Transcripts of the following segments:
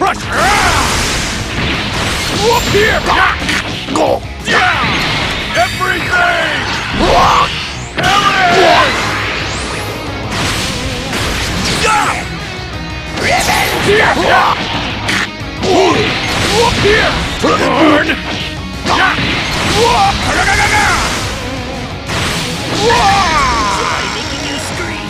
Crush! Whoop here! Go! Everything! Ellen! Here! Whoop here! Turn! Making you scream.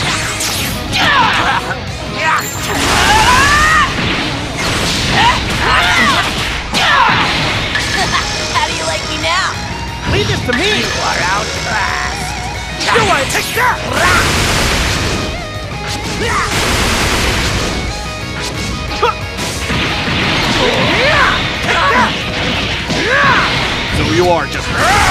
How do you like me now? Leave this to me! You are outclassed. Do I take that? So you are just...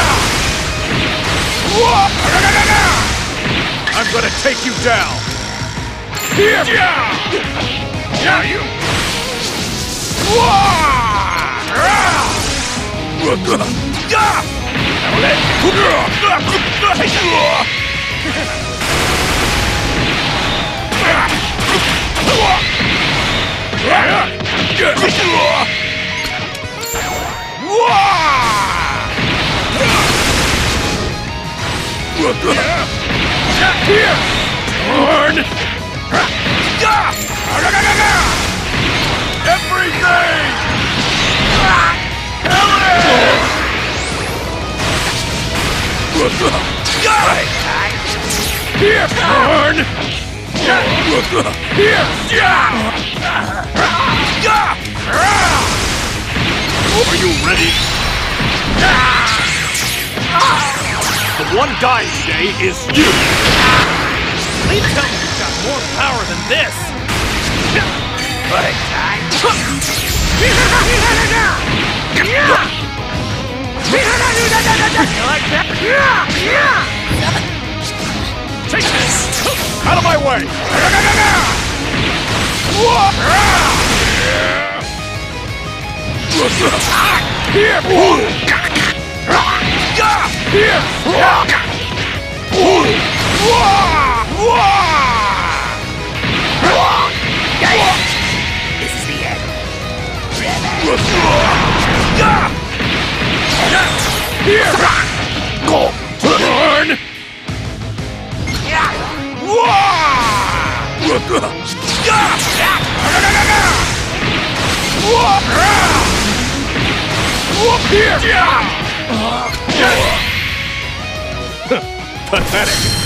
I'm gonna take you down! Here! Yeah, you! Here! Turn! Everything! Here! Turn! Here! Are you ready? The one dying today is you! Please tell me you've got more power than this! Like that? Take this! Out of my way! Here! Here! This is the end. Here! Go! Turn! Here! Pathetic!